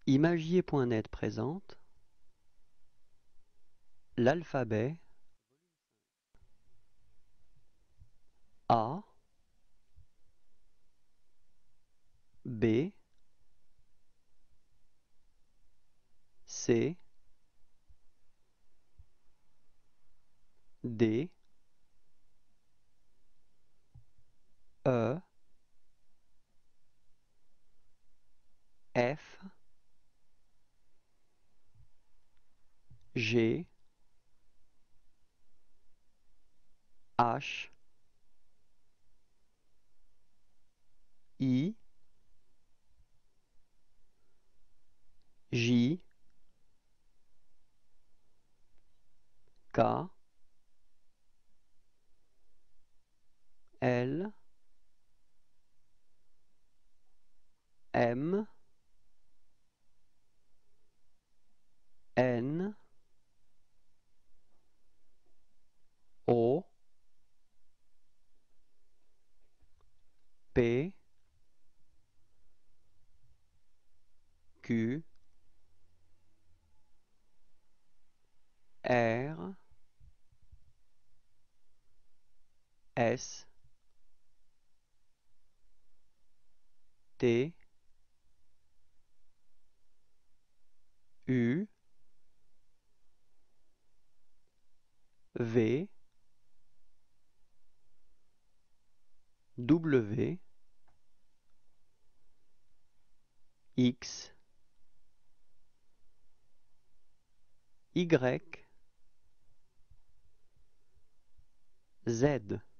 Imagier.net présente l'alphabet A, B, C, D, E, F, G, H, I, J, K, L, M, N, O, P, Q, R, S, T, U, V, W, X, Y, Z.